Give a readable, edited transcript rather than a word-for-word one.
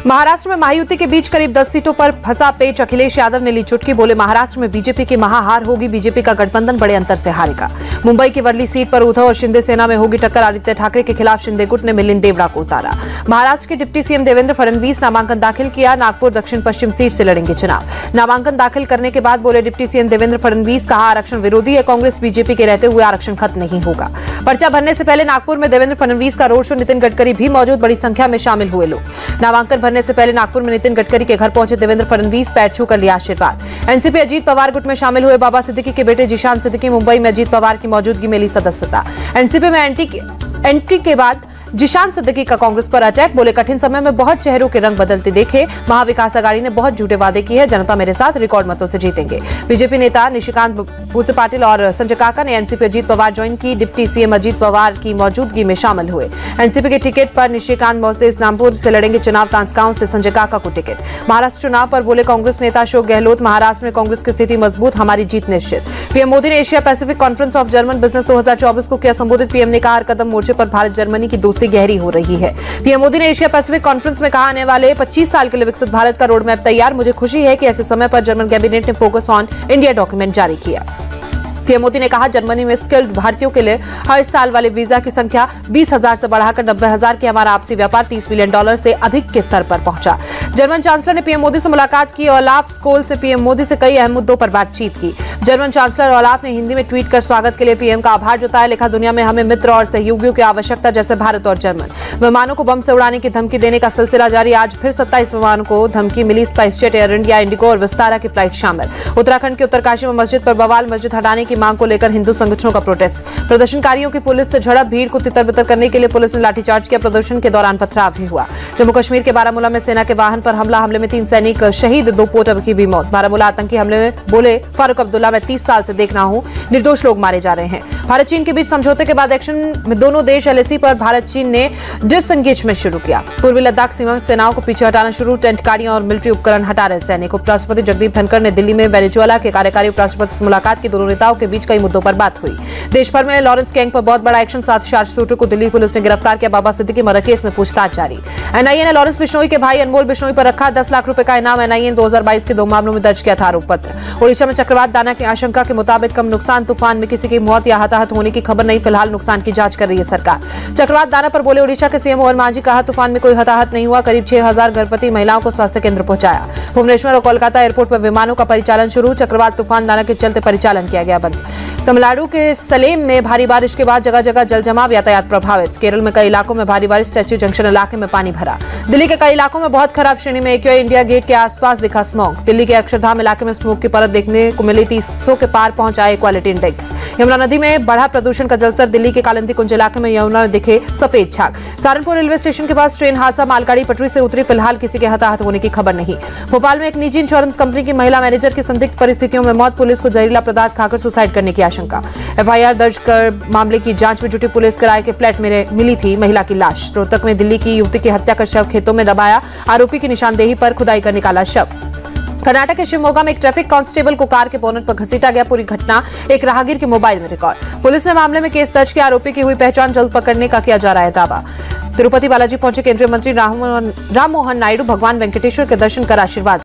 महाराष्ट्र में महायुति के बीच करीब 10 सीटों पर फंसा पेच। अखिलेश यादव ने ली चुटकी, बोले महाराष्ट्र में बीजेपी की महाहार होगी, बीजेपी का गठबंधन बड़े अंतर से हारेगा। मुंबई की वर्ली सीट पर उद्धव और शिंदे सेना में होगी टक्कर। आदित्य ठाकरे के खिलाफ शिंदे गुट ने मिलिंद देवड़ा को उतारा। महाराष्ट्र के डिप्टी सीएम देवेंद्र फडणवीस नामांकन दाखिल किया। नागपुर दक्षिण पश्चिम सीट से लड़ेंगे चुनाव। नामांकन दाखिल करने के बाद बोले डिप्टी सीएम देवेंद्र फडणवीस, कहा आरक्षण विरोधी है कांग्रेस, बीजेपी के रहते हुए आरक्षण खत्म नहीं होगा। पर्चा भरने से पहले नागपुर में देवेंद्र फडणवीस का रोड शो, नितिन गडकरी भी मौजूद, बड़ी संख्या में शामिल हुए लोग। नामांकन भरने से पहले नागपुर में नितिन गडकरी के घर पहुंचे देवेंद्र फडणवीस, पैर छूकर लिया आशीर्वाद। एनसीपी अजीत पवार गुट में शामिल हुए बाबा सिद्दीकी के बेटे जिशान सिद्दीकी मुंबई में अजीत पवार की मौजूदगी में ली सदस्यता। एनसीपी में एंट्री के बाद जिशान सिद्दीकी का कांग्रेस पर अटैक, बोले कठिन समय में बहुत चेहरों के रंग बदलते देखे। महाविकास अघाड़ी ने बहुत झूठे वादे किए हैं, जनता मेरे साथ, रिकॉर्ड मतों से जीतेंगे। बीजेपी नेता निशिकांत भूसे पाटिल और संजय काका ने एनसीपी अजीत पवार ज्वाइन की। डिप्टी सीएम अजीत पवार की मौजूदगी में शामिल हुए। एनसीपी के टिकट पर निशिकांत भूसे इस्लामपुर से लड़ेंगे चुनाव। तांसगांव से संजय काका को टिकट। महाराष्ट्र चुनाव पर बोले कांग्रेस नेता अशोक गहलोत, महाराष्ट्र में कांग्रेस की स्थिति मजबूत, हमारी जीत निश्चित। पीएम मोदी ने Asia Pacific conference of German business 2024 को किया संबोधित। पीएम ने कहा हर कदम मोर्चे पर भारत जर्मनी की दोस्ती गहरी हो रही है। पीएम मोदी ने एशिया पैसिफिक कॉन्फ्रेंस में कहा आने वाले 25 साल के लिए विकसित भारत का रोड मैप तैयार। मुझे खुशी है कि ऐसे समय पर जर्मन कैबिनेट ने फोकस ऑन इंडिया डॉक्यूमेंट जारी किया। पीएम मोदी ने कहा जर्मनी में स्किल्ड भारतीयों के लिए हर साल वाले वीजा की संख्या 20,000 से बढ़ाकर 90,000 की। हमारा आपसी व्यापार $30 बिलियन से अधिक के स्तर पर पहुंचा। जर्मन चांसलर ने पीएम मोदी से मुलाकात की। ओलाफ स्कोल से पीएम मोदी से कई अहम मुद्दों पर बातचीत की। जर्मन चांसलर ओलाफ ने हिंदी में ट्वीट कर स्वागत के लिए पीएम का आभार जताया। लिखा दुनिया में हमें मित्र और सहयोगियों की आवश्यकता, जैसे भारत और जर्मन। विमानों को बम से उड़ाने की धमकी देने का सिलसिला जारी। आज फिर 27 विमानों को धमकी मिली। स्पाइसजेट, एयर इंडिया, इंडिगो और विस्तारा की फ्लाइट शामिल। उत्तराखंड के उत्तरकाशी में मस्जिद पर बवाल, मस्जिद हटाने की मांग को लेकर हिंदू संगठनों का प्रोटेस्ट। प्रदर्शनकारियों की पुलिस से झड़प, भीड़ को तितर-बितर करने के लिए पुलिस ने लाठीचार्ज किया। प्रदर्शन के दौरान पथराव भी हुआ। जम्मू कश्मीर के बारामूला में सेना के वाहन पर हमले में 3 सैनिक शहीद, 2 पोटर की भी मौत। बारामूला आतंकी हमले में बोले फारूक अब्दुल्ला, मैं 30 साल से देख रहा हूं, निर्दोष लोग मारे जा रहे हैं। भारत चीन के बीच समझौते के बाद एक्शन में दोनों देश एलएसी पर भारत चीन ने डिसएंगेजमेंट शुरू किया। पूर्वी लद्दाख सीमा में सेनाओं को पीछे हटाना शुरू। टेंट गाड़ियां और मिलिट्री उपकरण हटा रहे सैनिक। उपराष्ट्रपति जगदीप धनखड़ ने दिल्ली में वेनेजुएला के कार्यकारी उपराष्ट्रपति से मुलाकात की। दोनों नेताओं के बीच कई मुद्दों पर बात हुई। देश भर में लॉरेंस गैंग पर बहुत बड़ा एक्शन, 7 शार्पशूटर को दिल्ली पुलिस ने गिरफ्तार किया। बाबा सिद्दीकी मर्डर केस में पूछताछ जारी। एनआईए ने लॉरेंस बिश्नोई के भाई अनमोल बिश्नोई पर रखा 10 लाख रुपए का इनाम। एनआईए ने 2022 के 2 मामलों में दर्ज किया था आरोप पत्र। ओडिशा में चक्रवात दाना की आशंका के मुताबिक कम नुकसान। तूफान में किसी की मौत या हताहत होने की खबर नहीं। फिलहाल नुकसान की जांच कर रही है सरकार। चक्रवात दाना पर बोले ओडिशा के सीएम मोहन मांझी, कहा तूफान में कोई हताहत नहीं हुआ। करीब 6,000 गर्भवती महिलाओं को स्वास्थ्य केंद्र पहुंचाया। भुवनेश्वर और कोलकाता एयरपोर्ट पर विमानों का परिचालन शुरू। चक्रवात तूफान दाना के चलते परिचालन किया गया बंद। तमिलनाडु के सलेम में भारी बारिश के बाद जगह जगह जलजमाव, यातायात प्रभावित। केरल में कई इलाकों में भारी बारिश, स्टैच्यू जंक्शन इलाके में पानी भरा। दिल्ली के कई इलाकों में बहुत खराब श्रेणी में। एक्यूआई इंडिया गेट के आसपास दिखा स्मॉग। दिल्ली के अक्षरधाम इलाके में स्मोक की परत देखने को मिली। 300 के पार पहुंचा क्वालिटी इंडेक्स। यमुना नदी में बढ़ा प्रदूषण का जलस्तर। दिल्ली के कालिंदी कुंज इलाके में यमुना में दिखे सफेद छाग। सहारनपुर रेलवे स्टेशन के पास ट्रेन हादसा, मालगाड़ी पटरी से उतरी। फिलहाल किसी के हताहत होने की खबर नहीं। भोपाल में एक निजी इंश्योरेंस कंपनी की महिला मैनेजर की संदिग्ध परिस्थितियों में मौत। पुलिस को जहरीला पदार्थ खाकर सुसाइड करने की आशंका। एफआईआर दर्ज कर मामले की जांच में जुटी पुलिस। किराए के फ्लैट में मिली थी महिला की लाश। रोहतक में दिल्ली की युवती की हत्या का शव खेतों में दबाया। आरोपी की निशानदेही पर खुदाई कर निकाला शव। कर्नाटक के शिवमोगा में एक ट्रैफिक कांस्टेबल को कार के बोनट पर घसीटा गया। पूरी घटना एक राहगीर के मोबाइल में रिकॉर्ड। पुलिस ने मामले में केस दर्ज किया। आरोपी की हुई पहचान जल्द पकड़ने का किया जा रहा है दावा। तिरुपति बालाजी पहुंचे केंद्रीय मंत्री राम मोहन नायडू। भगवान वेंकटेश्वर के दर्शन कर आशीर्वाद